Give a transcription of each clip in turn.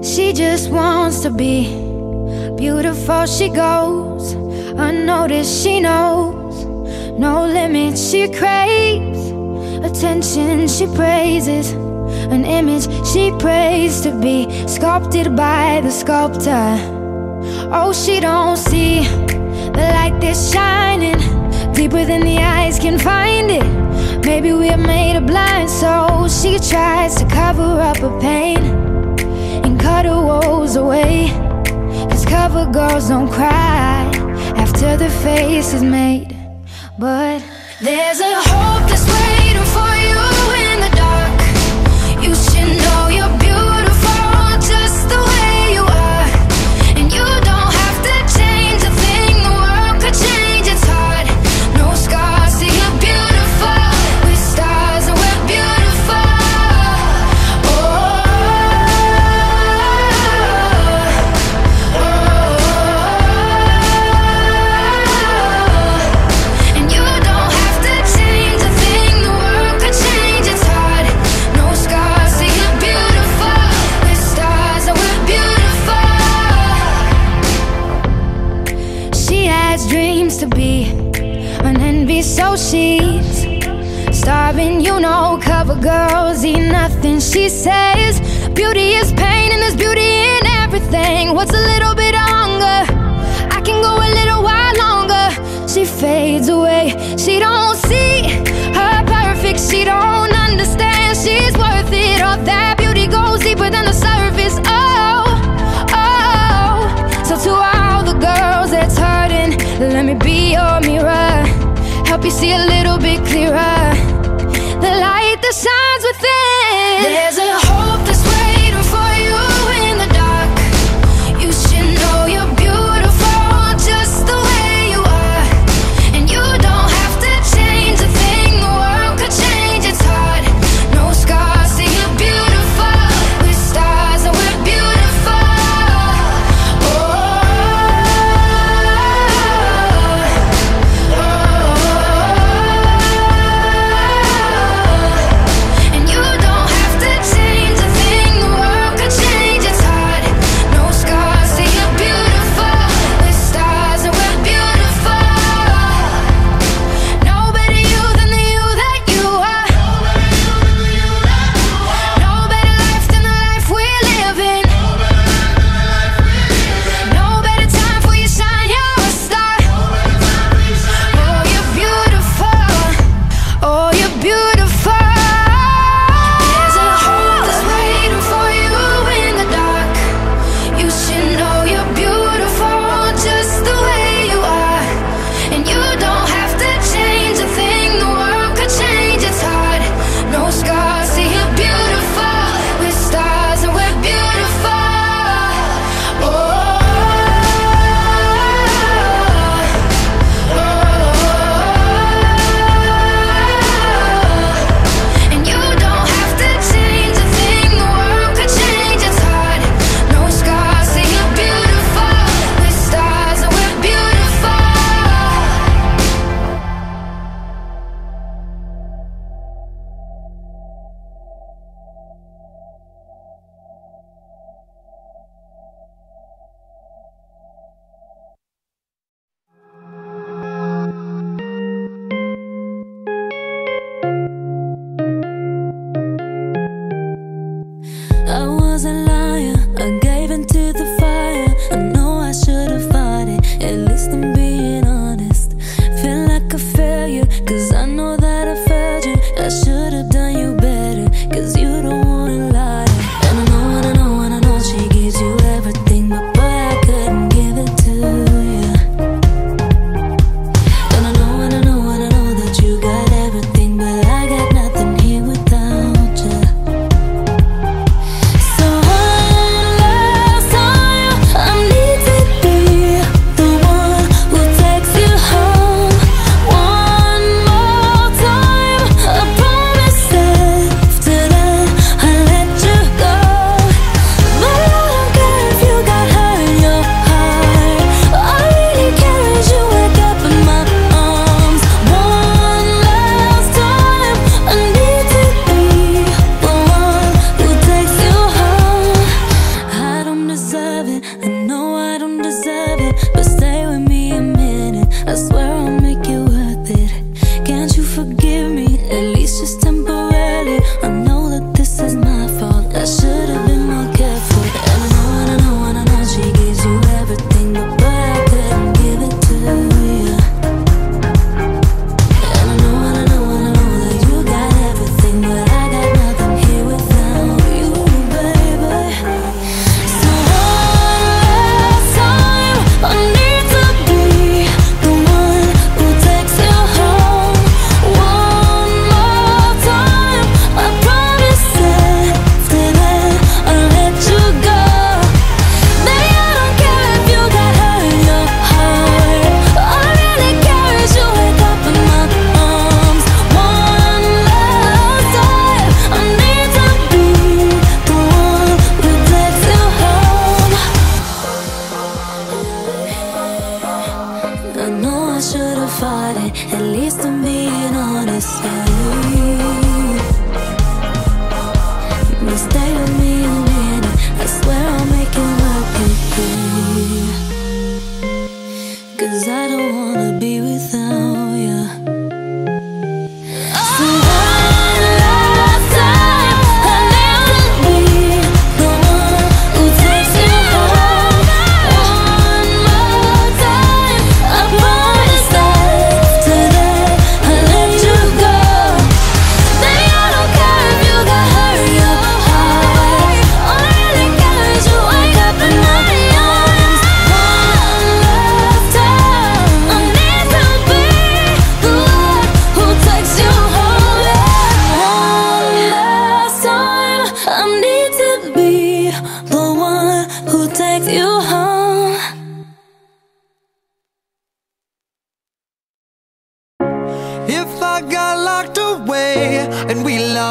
She just wants to be beautiful. She goes unnoticed. She knows no limits. She craves attention. She praises an image she prays to be sculpted by the sculptor. Oh, she don't see the light that's shining deeper than the eyes can find it. Maybe we're made of blind, so she tries to cover up her pain and cut her woes away. 'Cause cover girls don't cry after the face is made. But there's a hope that's waiting for you in the dark. You should know you're beautiful just the way you are. And you don't have to change a thing, the world could change its heart. No scars, so you're beautiful. With stars and we're beautiful. And you don't have to change a thing, the world could change its heart. No scars, so you're beautiful. With stars and we're beautiful. She has dreams to be an envy, so she's starving. You know, cover girls eat nothing. She says beauty is pain and there's beauty in everything. What's a little bit of hunger? I can go a little while longer. She fades away. She don't see her perfect. She don't understand she's worth it. All that beauty goes deeper than the surface. Oh, oh. So to all the girls that's hurting, let me be your mirror. Help you see a little bit clearer. The light that shines within. There's a hope that's waiting for you in the dark. You should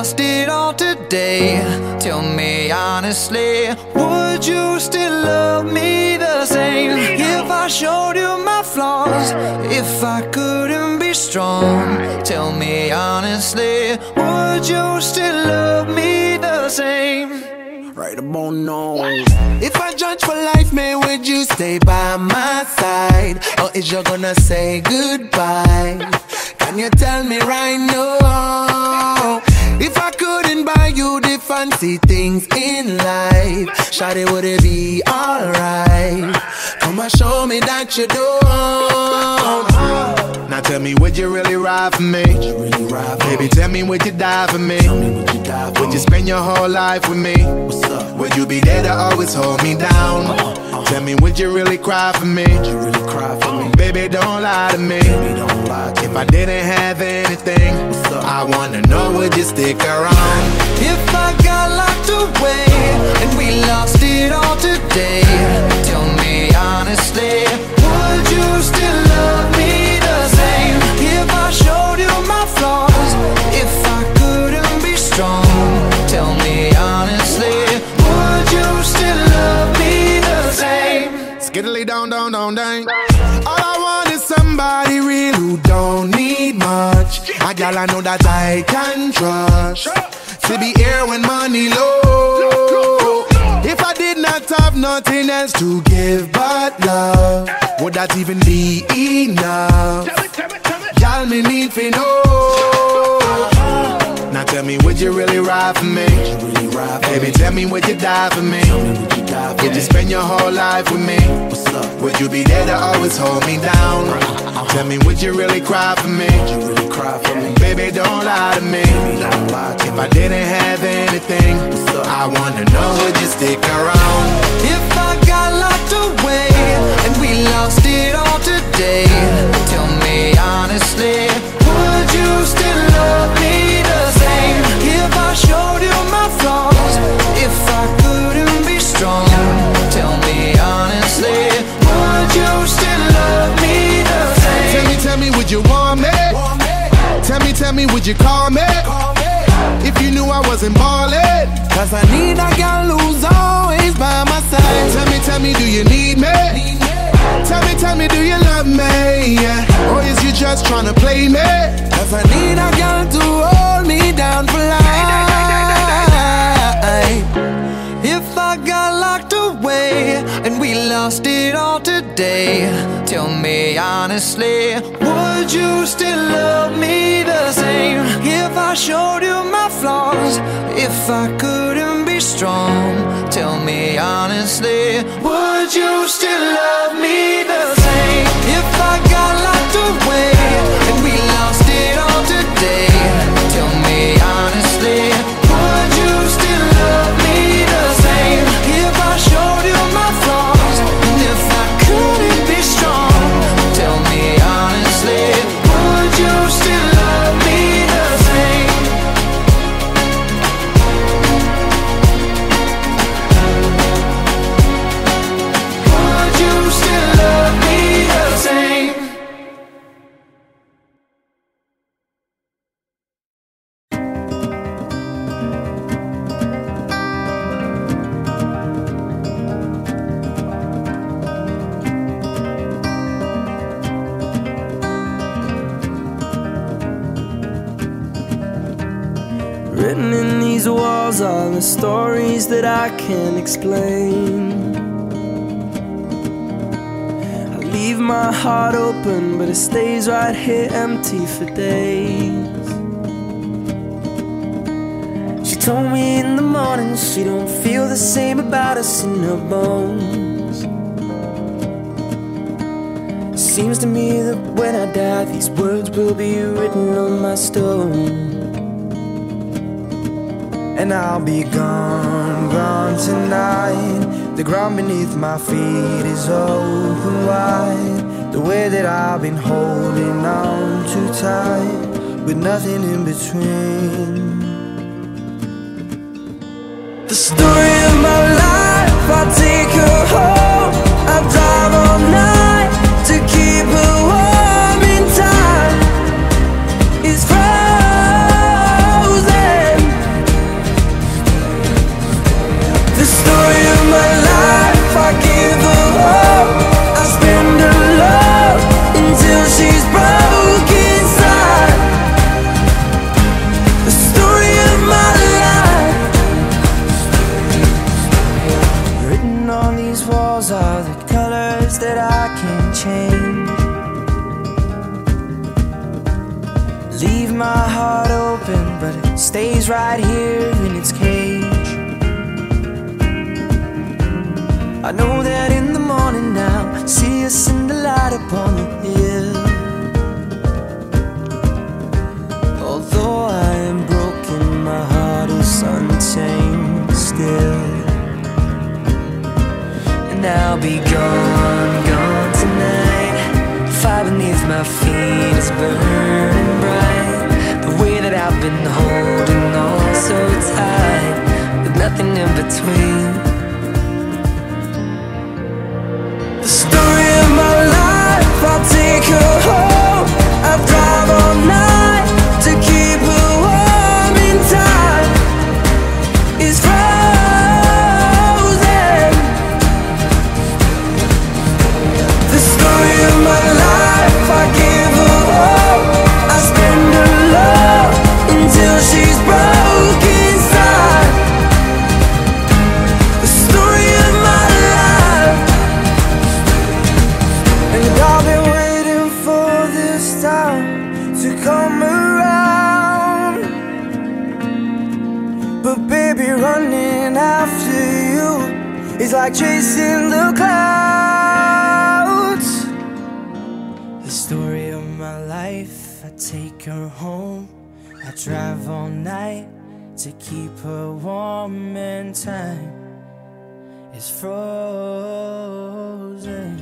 lost it all today, tell me honestly, would you still love me the same? If I showed you my flaws, if I couldn't be strong, tell me honestly, would you still love me the same? Right about now. If I judge for life, man, would you stay by my side? Or is you gonna say goodbye? Can you tell me right now? If I couldn't buy you the fancy things in life, shawty, would it be alright? Come and show me that you don't. Now tell me, would you really ride for me? Baby, tell me, would you die for me? Would you spend your whole life with me? Would you be there to always hold me down? Tell me, would you really cry for me? Baby, don't lie to me. If I didn't have anything, I wanna know, would you stick around? If I got locked away and we lost it all today, tell me honestly, would you still love me the same? If I showed you my flaws, if I couldn't be strong, tell me honestly, would you still love me the same? Skiddly down, down, down, down. All I want is somebody real who don't need much. A gal I know that I can trust, to be here when money low. If I did not have nothing else to give but love, would that even be enough? Y'all me need to know. Now tell me, would you really ride for me? Baby, tell me, would you die for me? Would you spend your whole life with me? Would you be there to always hold me down? Tell me, would you really cry for me? Baby, don't lie to me. If I didn't have anything, I wanna know, would you stick around? If I got locked away and we lost it all today, tell me honestly, would you still love me the same? If I showed you my flaws, if I couldn't be strong, tell me honestly, would you still love me the same? Tell me, would you want me? Tell me, would you call me? If you knew I wasn't ballin', cause I need a girl who's always by my side. Tell me, do you need me? Tell me, do you love me? Or is you just tryna play me? Cause I need a girl to hold me down for life. If I got locked away and we lost it all today, tell me honestly, would you still love me the same? If I showed you my flaws, if I couldn't be strong, tell me honestly, would you still love me the same? If I got locked away and we lost it all today, tell me honestly, would you still love me the same? If I showed you my flaws, and if I couldn't be strong, tell me honestly, would you still love me the same? Would you still love me the same? Written in these walls are the stories that I can't explain. I leave my heart open, but it stays right here empty for days. She told me in the morning she don't feel the same about us in her bones. Seems to me that when I die, these words will be written on my stone. And I'll be gone, gone tonight. The ground beneath my feet is open wide. The way that I've been holding on too tight, with nothing in between. The story of my life, I'll take her home. I'll drive all night to keep her warm in time. It's frozen. walls are the colors that I can't change. Leave my heart open, but it stays right here in its cage. I know that in the morning now, see us in the light upon the hill. Although I am broken, my heart is untamed still. And I'll be gone, gone tonight. Fire beneath my feet is burning bright. The way that I've been holding on so tight, with nothing in between. The story of my life, I'll take her home. I'll drive all night to keep her warm in time. It's frozen. The story of my life, I give her all. I spend her love until she's broke inside. The story of my life. And I've been waiting for this time to come around. But baby, running after you is like chasing the clouds. The story of my life, I take her home. I drive all night to keep her warm, and time is frozen.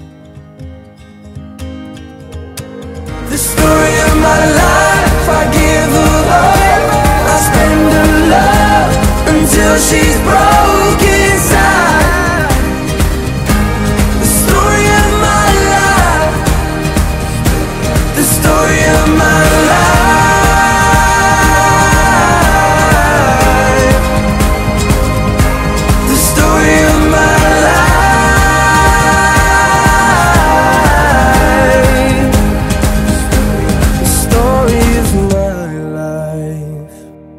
The story of my life, I give her all. I spend her love until she's broke inside. The story of my life. The story of my life. The story of my life. The story of my life.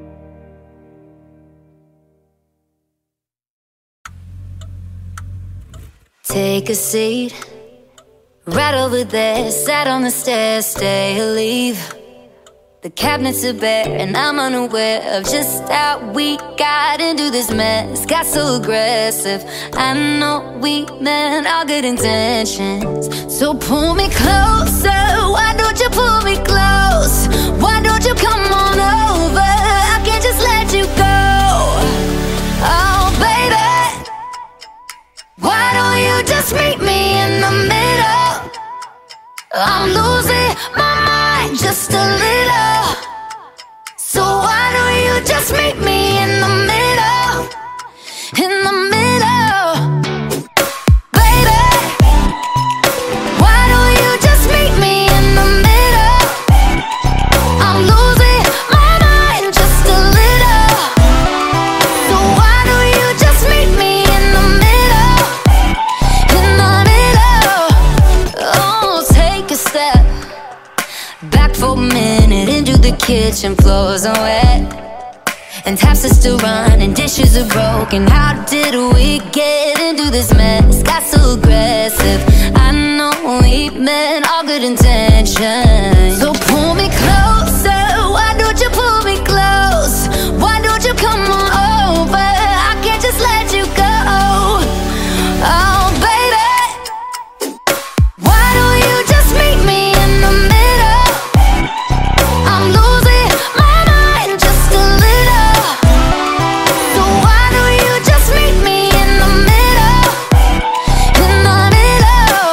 Take a seat, right over there. Sat on the stairs, stay or leave. The cabinets are bare and I'm unaware of just how we got into this mess. Got so aggressive, I know we meant all good intentions. So pull me closer, why don't you pull me close? Why don't you come on over? I can't just let you go. Oh baby, why don't you just meet me in the middle? I'm losing my mind just a little. So why don't you just meet me in the middle? In the middle. Baby, why don't you just meet me in the middle? I'm losing my mind just a little. So why don't you just meet me in the middle? In the middle. Oh, take a step back for a minute into the kitchen. Floors are wet and taps are still running, dishes are broken. How did we get into this mess? Got so aggressive, I know we meant all good intentions. So pull me closer, why don't you pull me close? Why don't you come on over? I can't just let you go. Oh baby, why don't you just meet me in the middle? I'm losing my mind just a little. So why don't you just meet me in the middle? In the middle.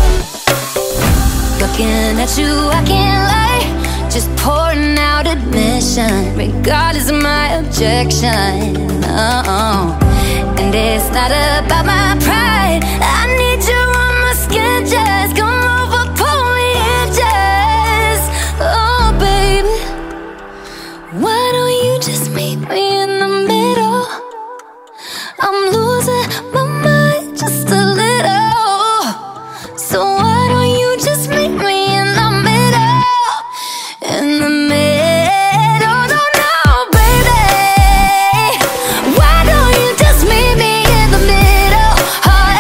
Looking at you, I can't lie, just pouring out admission, regardless of my objection. Oh, and it's not about my pride. I need you on my skin, just come over, pull me in, just. Oh baby, why don't you just meet me in the middle? I'm losing my mind just a little. So why don't you just meet me in the middle? In the middle, no, no, baby. Why don't you just meet me in the middle? Oh,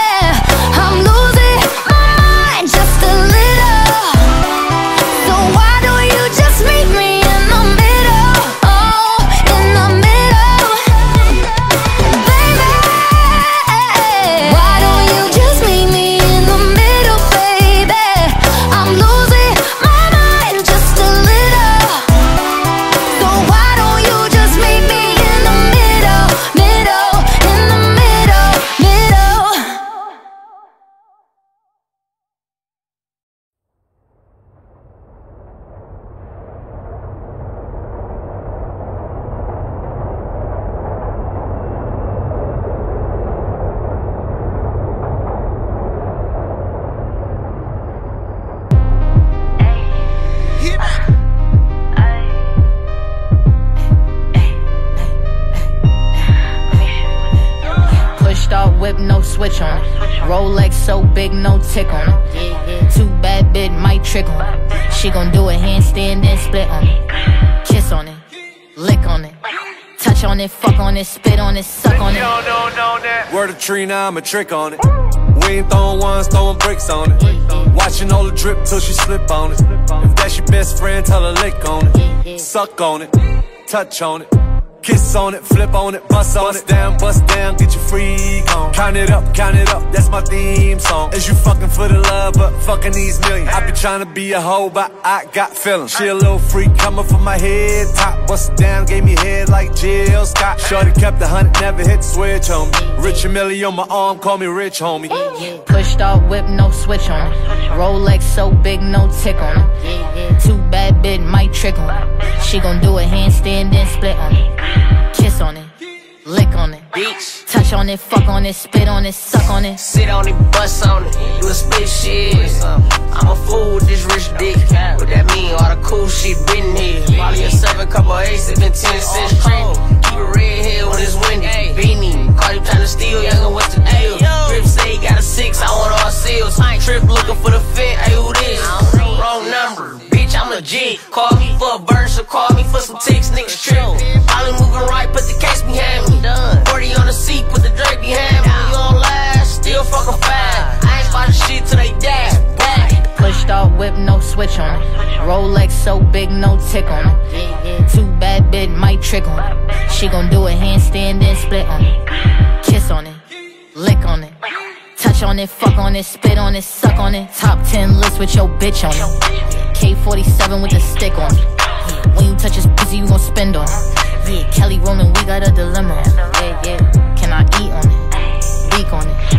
start whip, no switch on it. Rolex so big, no tick on it. Too bad bit, might trick on it. She gon' do a handstand and split on it. Kiss on it, lick on it, touch on it, fuck on it, spit on it, suck on it. Word of Trina, I'm a trick on it. We ain't throwing ones, throwing bricks on it. Watching all the drip till she slip on it. If that's your best friend, tell her lick on it. Suck on it, touch on it, kiss on it, flip on it, bust down, get your freak on. Count it up, that's my theme song. Is you fucking for the love, but fucking these millions. I be trying to be a hoe, but I got feelings. She a little freak, coming from my head top. Bust it down, gave me head like Jill Scott. Shorty kept the 100, never hit the switch on me. Rich and Millie on my arm, call me rich homie. Push start whip, no switch on it. Rolex so big, no tick on it. Too bad bit, might trick on it. She gon' do a handstand and split on it. Kiss on it, lick on it, bitch. Touch on it, fuck on it, spit on it, suck on it. Sit on it, bust on it, do a split shit. I'm a fool with this rich dick. What that mean? All the cool shit been here. Molly a 7, couple aces, been 10 cents trendy. Keep it red here when it's windy. Beanie, call you tryna steal, youngin', what's the deal? Drip say he got a 6, I want all seals. Trip looking for the fit, hey, who this? Wrong number, bitch, I'm legit. Call me for a burn, so call me for some ticks, niggas trip. Molly moving right, put the case behind me. 40 on the seat, put the Drake behind me. You don't last, still fucking fine. I ain't spotting shit till they die. Push start whip, no switch on it. Rolex so big, no tick on it. Too bad bit, might trick on it. She gon' do a handstand and split on it. Kiss on it, lick on it, touch on it, fuck on it, spit on it, suck on it. Top 10 list with your bitch on it. K-47 with a stick on it. When you touch his pussy, you gon' spend on it. Yeah, Kelly Roman, we got a dilemma. Yeah. Can I eat on it? Leak on it?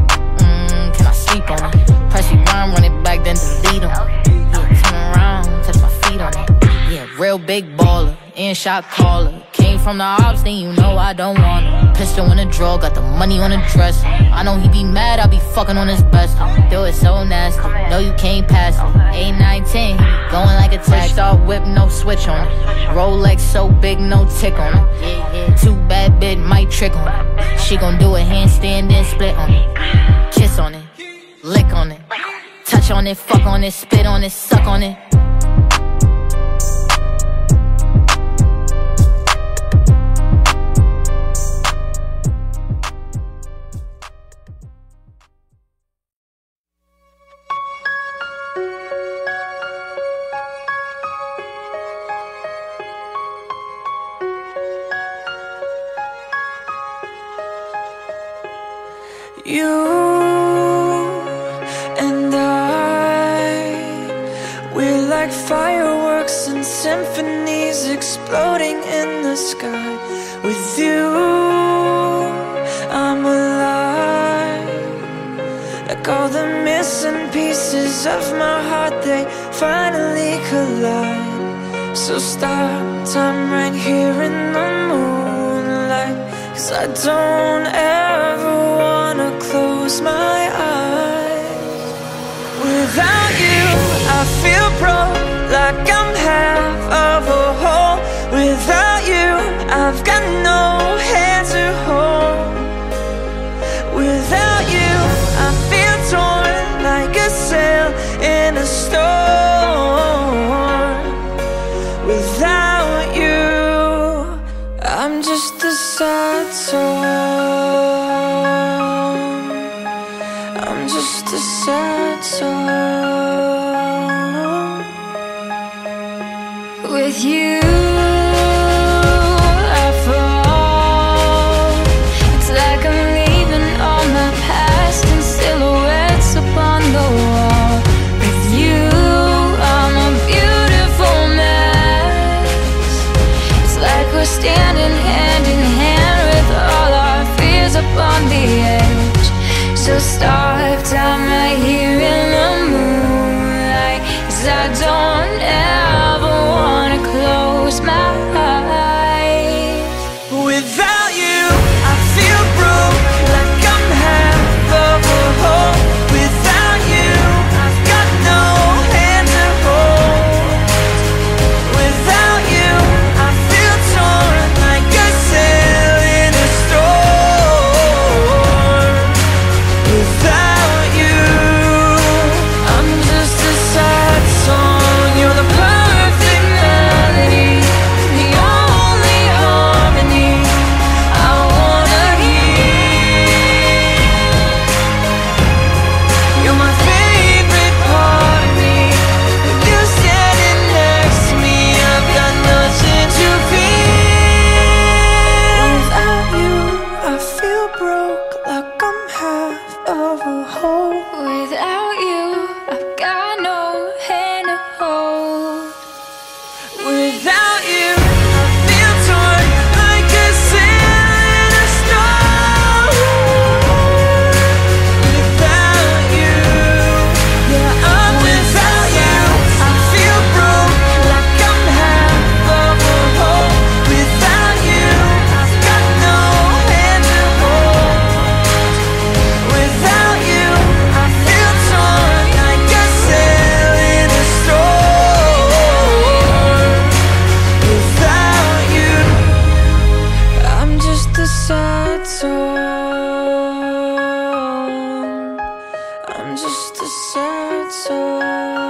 Can I sleep on it? Press rewind, run it back, then delete them. Yeah, turn around, touch my feet on it. Yeah, real big baller, in shot caller. Came from the ops, then you know I don't want him. Pistol in the drawer, got the money on the dresser. I know he be mad, I be fucking on his best. Do it so nasty, no you can't pass it. 8, 9, 10, he be going like a taxi. Start whip, no switch on it. Rolex so big, no tick on it. Too bad bit, might trick on it. She gon' do a handstand and split on it. Kiss on it, lick on it, touch on it, fuck on it, spit on it, suck on it. You and I, we're like fireworks and symphonies exploding in the sky. With you, I'm alive. Like all the missing pieces of my heart, they finally collide. So stop time right here in the moonlight, 'cause I don't ever wanna close my eyes. Without you, I feel broke, like I'm half of a whole. Without you, I've got no hand to hold. Without you, I feel torn like a sail in a storm. Without you, I'm just a sad song. I'm just a sad song. With you I fall. It's like I'm leaving all my past in silhouettes upon the wall. With you I'm a beautiful mess. It's like we're standing hand in hand with all our fears upon the edge. So stop time right here in the moonlight, 'cause I don't ever wanna close my eyes. Without you, I feel broke, like I'm half of a whole. Without you, I've got no hand to hold. Without you, I feel torn like a sail in a storm. soul.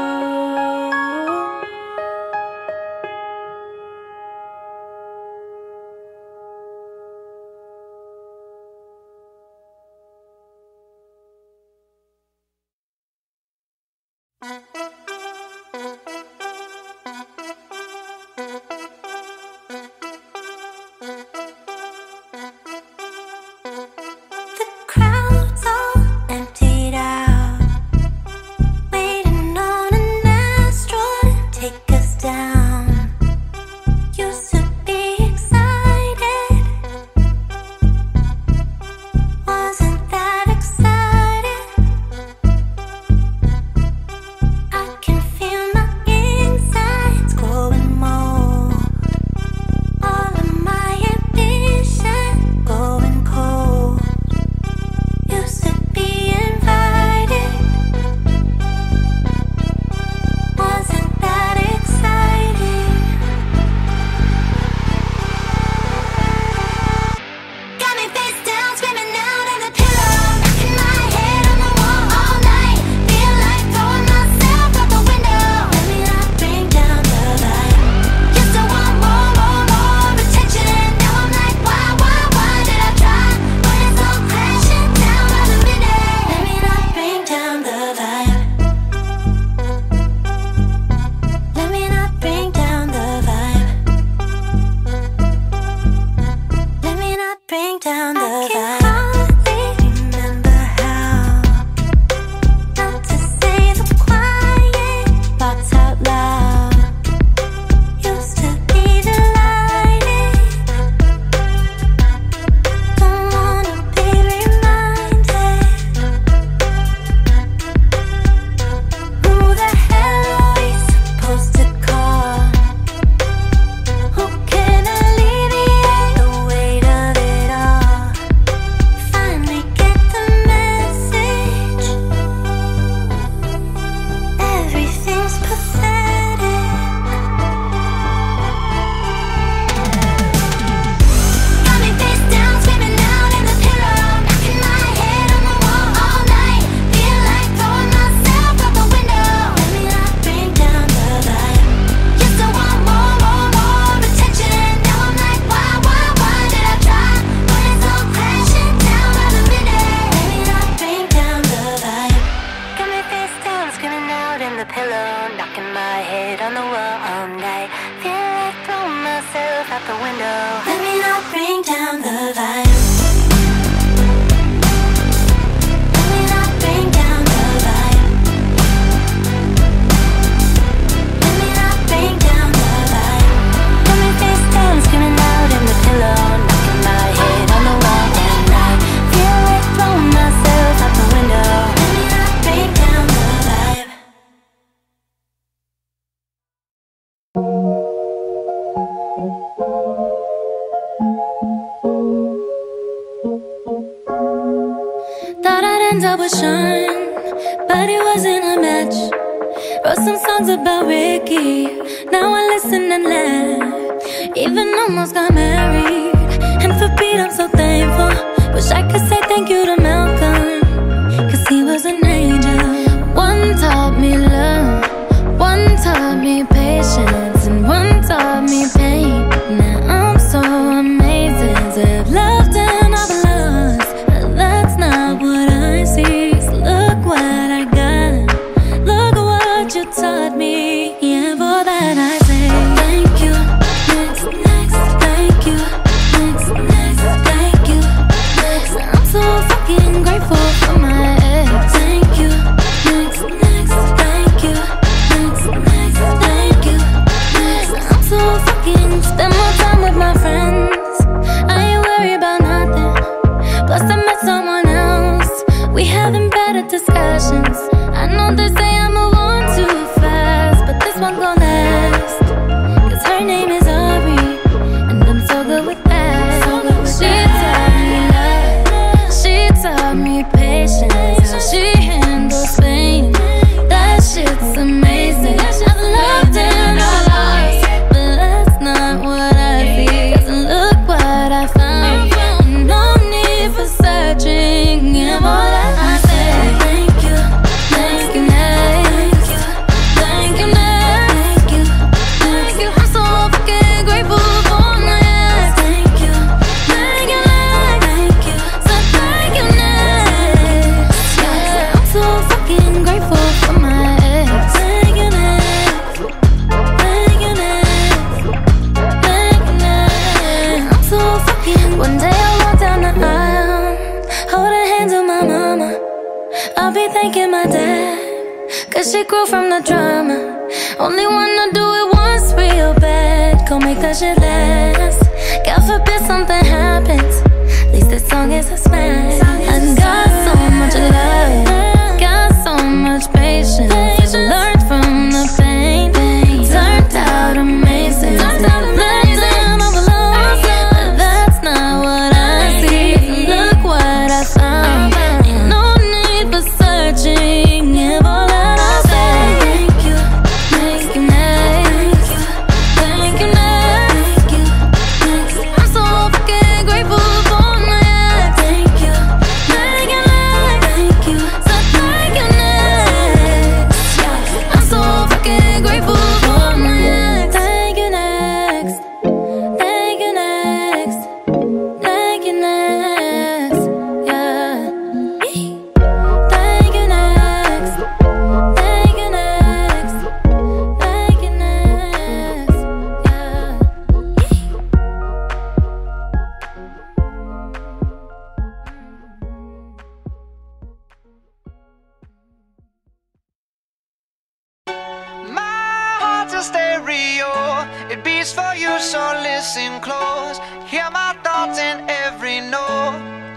Thought I'd end up with Sean, but it wasn't a match. Wrote some songs about Ricky, now I listen and laugh. Even almost got married, and for Pete I'm so thankful. Wish I could say thank you to Malcolm, cause he was an angel. One taught me love, one taught me patience, and one taught me pain. Now I'm so amazing to have loved and I've lost, but that's not what I see. So look what I got, look what you taught me. Yeah, for that I say thank you. Next, thank you. Next, thank you. Next, I'm so fucking grateful for my ex. Thank you. Next, thank you. Next, thank you. Next, I'm so fucking spend more time with my friends. I ain't worried about nothing. Plus I met someone else. We having better discussions. I know they say I move on too fast, but this one gon' last. Cause her name is Ari, and I'm so good with that. She taught me love, she taught me patience, how she handles pain. That shit's amazing. I've loved and I lost, but that's not what I see. Cause look what I found, no need for searching. And all that I say, thank you, thank you, thank you. praying to my mama, I'll be thanking my dad, cause she grew from the drama. Only wanna do it once real bad, gon' make that shit last. God forbid something happens, at least this song is a smash. I got so much love, got so much patience, learned from the pain, turned out amazing. That's not what I see. Look what I found. Ain't no need for searching. Give all that I say. Thank you, thank you, next. Thank you, next. I'm so fucking grateful for my ex. Thank you, thank you, next. Thank you, so thank you, next. I'm so fucking grateful for my ex. Thank you, next. Thank you, next. Thank you, next. Yeah. Thank you, next. Thank you, next. Thank you, next. Yeah. My heart's a stereo, it beats for you, so listen close. Hear my thoughts in every note.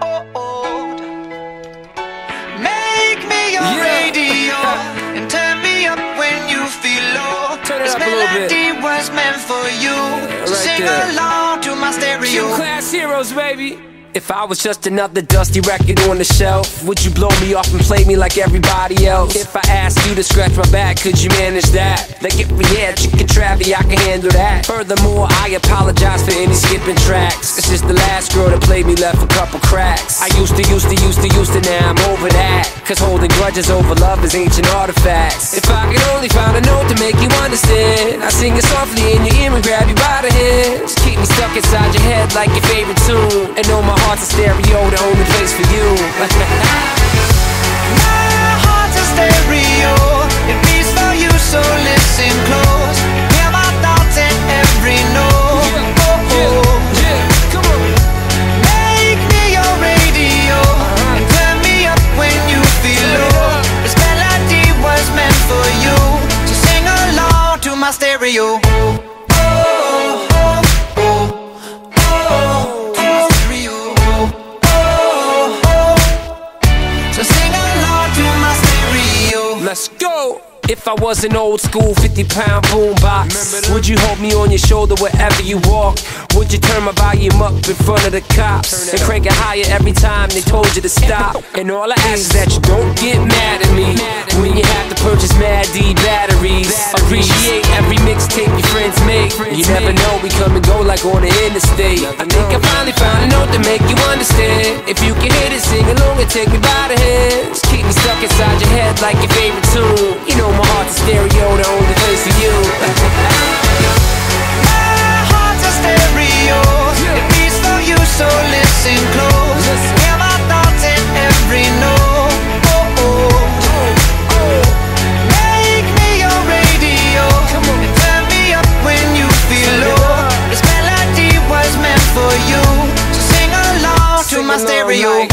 Make me your radio and turn me up when you feel low. Turn it This up a little bit. melody was meant for you, so right sing there. along to my stereo. Class heroes, baby. If I was just another dusty record on the shelf, would you blow me off and play me like everybody else? If I asked you to scratch my back, could you manage that? Like if we had chicken travy, I can handle that. Furthermore, I apologize for any skipping tracks. It's just the last girl that played me left a couple cracks. I used to, now I'm over that. Cause holding grudges over love is ancient artifacts. If I could only find a note to make you understand, I sing it softly in your ear and grab you by the hands. Keep me stuck inside your head like your favorite tune, and know my heart's a stereo, the only place for you. My heart's a stereo, it beats for you, so listen close. Hear my thoughts in every note. Come on. Make me your radio and turn me up when you feel low. This melody was meant for you, so sing along to my stereo. Let's go! If I was an old school 50-pound boombox, would you hold me on your shoulder wherever you walk? Would you turn my volume up in front of the cops and crank it higher every time they told you to stop? And all I ask is that you don't get mad at me when you have to purchase Mad D batteries. Appreciate every mixtape your friends make. You never know, we come and go like on the interstate. I think I finally found a note to make you understand. If you can hit it, sing along and take me by the hands. Keep me stuck inside your head like your favorite tune. You know my heart's a stereo, the only place for you. My heart's a stereo, it beats for you, so listen close. Hear my thoughts in every note. Make me your radio and turn me up when you feel low. This melody was meant for you, so sing along to my stereo.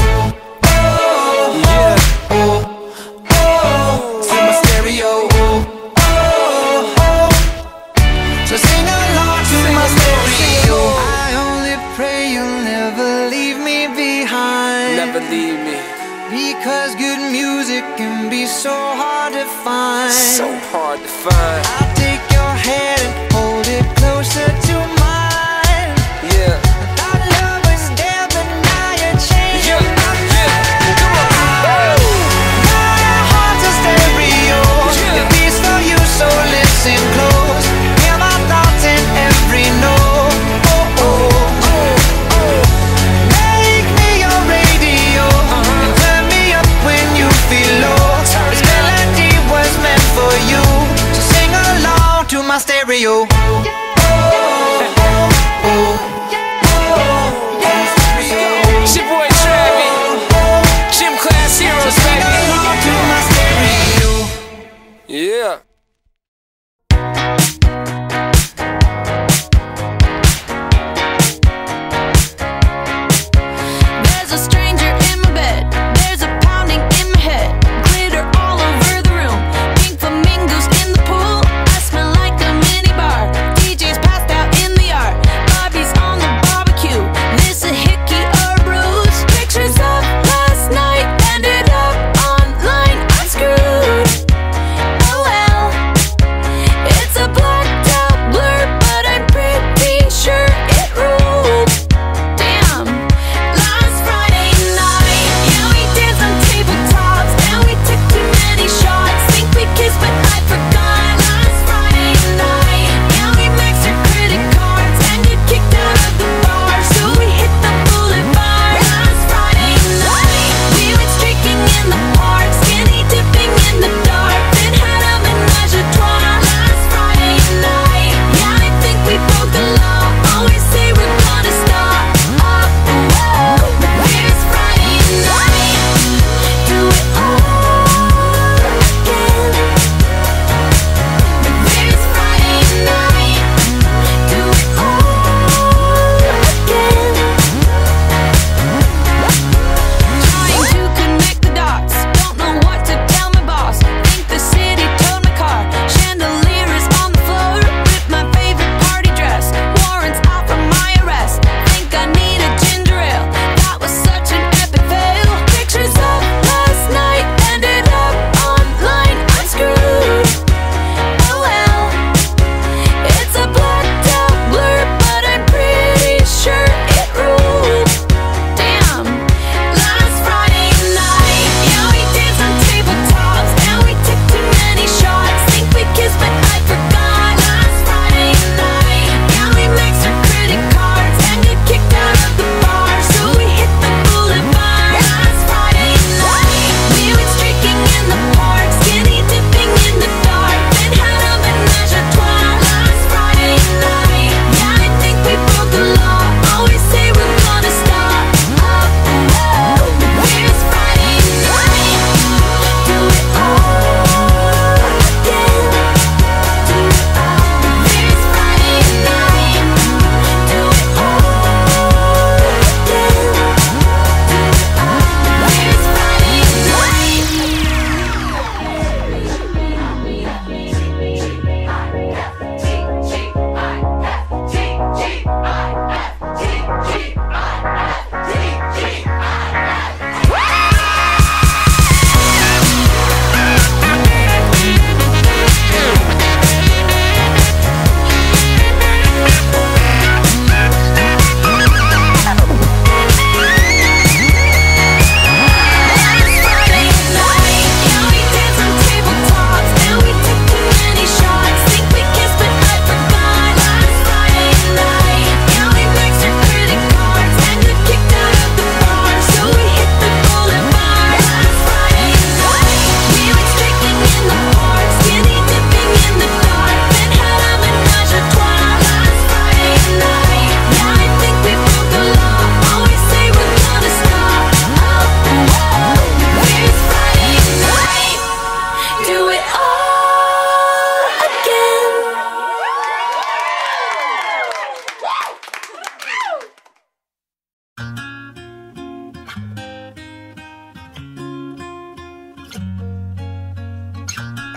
So sing along to my stereo. I only pray you'll never leave me behind. Never leave me. Because good music can be so hard to find. So hard to find. I'll take your hand and hold it closer to mine. Yeah. Thought love was dead, but now you're changing my mind. My heart's a stereo, it beats for you, so listen close. Hear my thoughts in every note. Make me your radio and turn me up when you feel low. This melody was meant for you, so sing along to my stereo. It's your boy Travis, Gym Class Heroes, Sing baby. along to my stereo. Yeah. There's a stranger in my bed.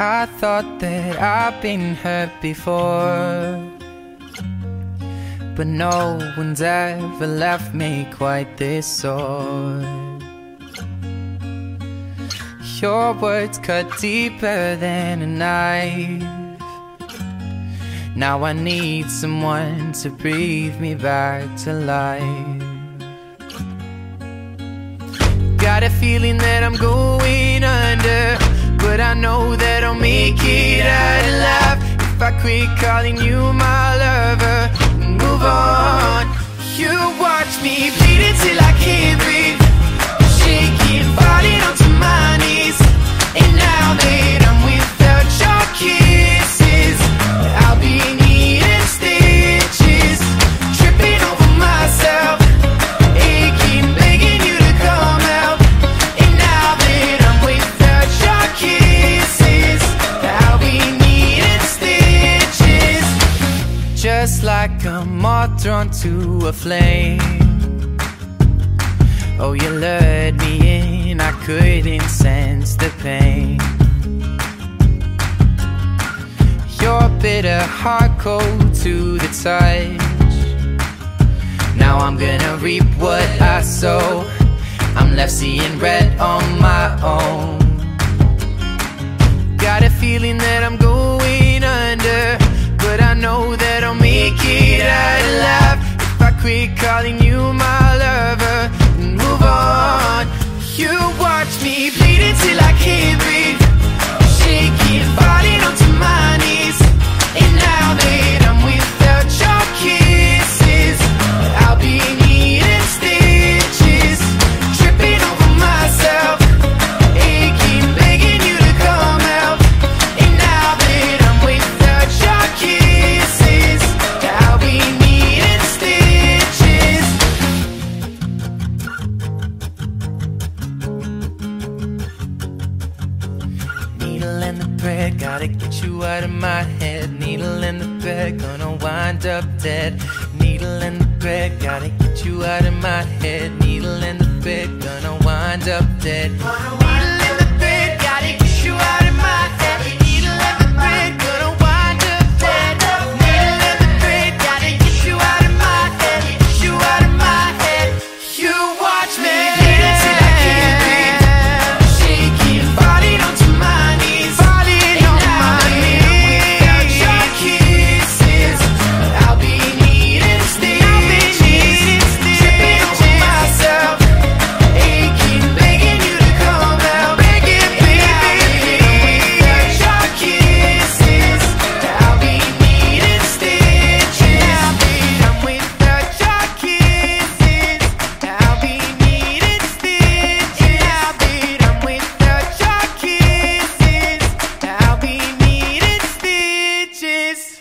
I thought that I've been hurt before, but no one's ever left me quite this sore. Your words cut deeper than a knife. Now I need someone to breathe me back to life. Got a feeling that I'm going under, but I know that I'll make it out alive if I quit calling you my lover and move on. You watch me bleeding till I can't breathe, shaking, falling onto my knees. And now that I'm without your kisses, I'll be needing stitches, tripping over myself, aching, begging you to come out. And now that I'm without your kisses, I'll be needing stitches. Just like a moth drawn to a flame, oh, you lured me in, I couldn't sense the pain. Your bitter heart cold to the touch. Now I'm gonna reap what I sow. I'm left seeing red on my own. Got a feeling that I'm going under, but I know that I'll make it out alive if I quit calling you my lover and move on. You watch me bleeding till I can't breathe, shaking, falling onto my knees. And now that I'm without your kisses, I'll be needing stitches, tripping over myself, aching, begging you to come out. And now that I'm without your kisses, I'll be needing stitches. Needle and the thread, gotta get you out of my head. Needle and the thread, gonna wind up dead. Needle and the thread, gotta get you out of my head. Needle and the thread, gonna wind up dead. Needle and the thread, gotta get you out of my head. Needle and the thread, gonna wind up dead. Needle and the thread, gotta get you out of my head. Get you out of my head. You watch me bleeding till I can't breathe, shaking, falling onto my knees. And now that I'm without your kisses, I'll be needing stitches, tripping over myself, aching, begging you to come out. And now that I'm without your kisses, I'll be needing stitches. Now that I'm without your kisses, I'll be needing stitches. Now that I'm without your kisses, I'll be needing stitches.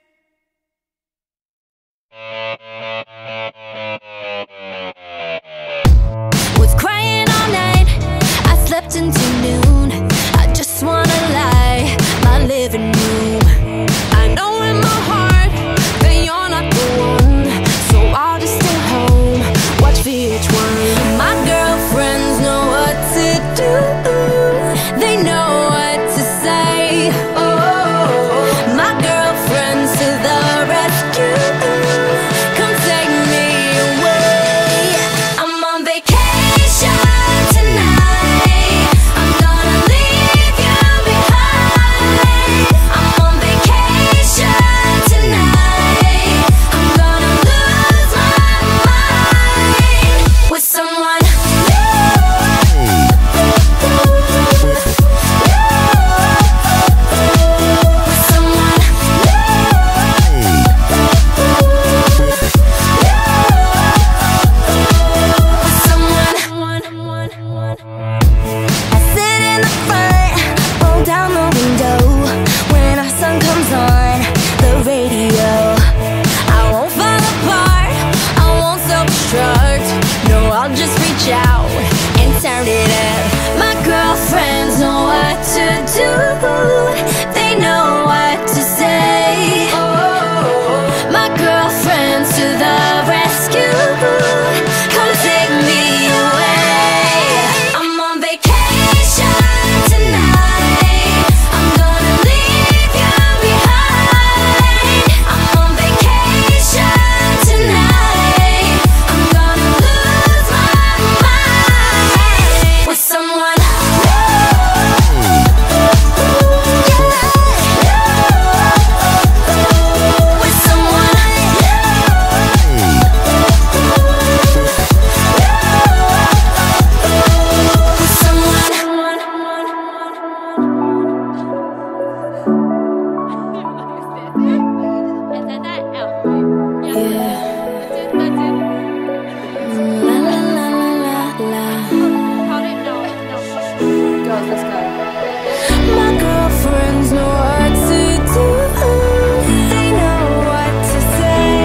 Was crying all night, I slept until noon. I just wanna lie, my living room. I know in my heart that you're not the one, so I'll just stay home, watch VH1. My girlfriends know what to do, they know what to say. Oh, my girlfriends to the rescue, come take me away. I'm on vacation tonight, I'm gonna leave you behind. I'm on vacation tonight, I'm gonna lose my mind with someone new. With someone I sit in the front, roll down the window. When our sun comes on the radio, I won't fall apart, I won't self-destruct. No, I'll just reach out and turn it up. My girlfriends know what to do, they know what to say. Oh, my girlfriends to the rescue, come take me away. I'm on vacation tonight, I'm let's go. My girlfriends know what to do. They know what to say.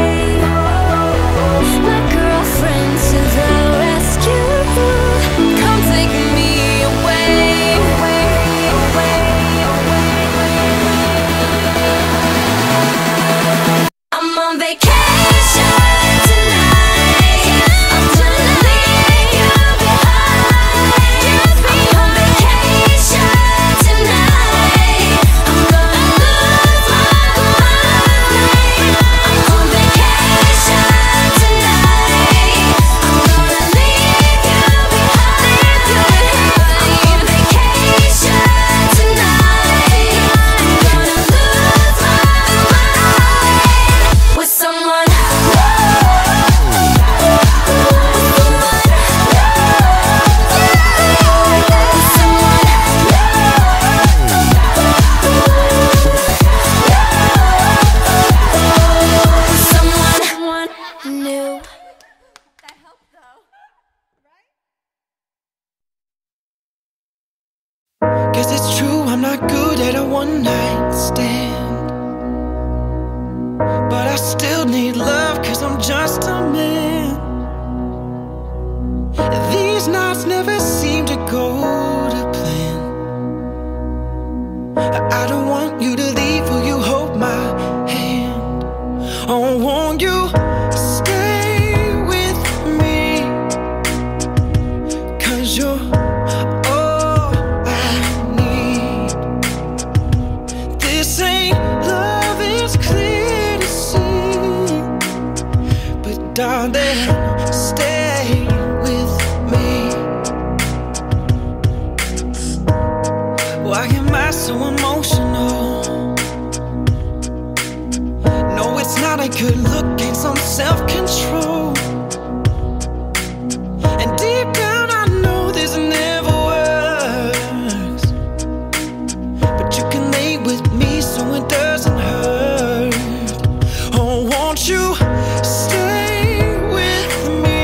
My girlfriend to the rescue. Come take me away. I'm on vacation tonight. I'm gonna leave you behind. I'm on vacation tonight. I'm gonna lose my mind. I'm on vacation tonight. I'm gonna leave you behind. I'm on vacation tonight. I'm gonna lose my mind with someone. Someone new. That helped though, right? Guess it's true, I'm not good at a one-night stand, but I still need love, cause I'm just a man. These nights never seem to go to plan. I don't want you to leave, will you hold my hand? I want you to stay with me, cause you're all I need. This ain't love, it's clear to see, but darling, stay with me. Why am I so emotional? No, it's not a good look, it's some self-control. And deep down I know this never works, but you can lay with me so it doesn't hurt. Oh, won't you stay with me,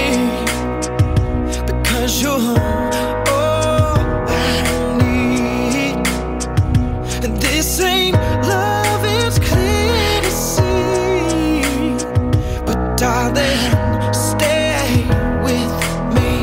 because you're all I need. And this ain't love, it's clear to see, but darling, stay with me.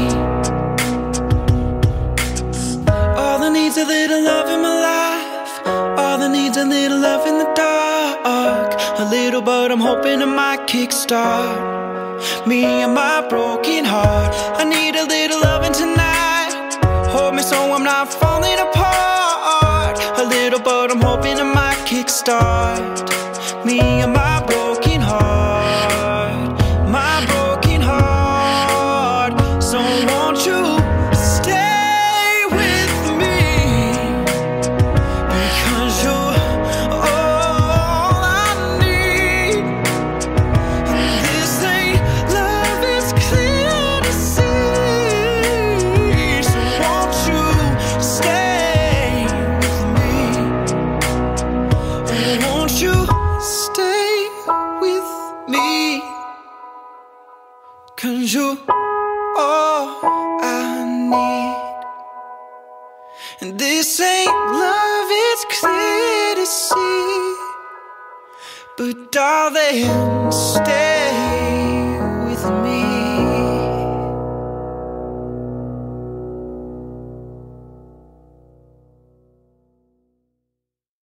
All I need's a little love in my life. All I need's a little love in the dark. A little, but I'm hoping it might kickstart me and my broken heart. I need a little loving tonight. Hold me so I'm not falling apart. A little, but I'm hoping it might kickstart me and my broken heart. My broken heart. So won't you stay with me, because you're all I need. And this ain't love, it's clear to see. So won't you stay with me? Oh, won't you stay with me? Cause you're all I need. And this ain't love, it's clear to see, but darling, stay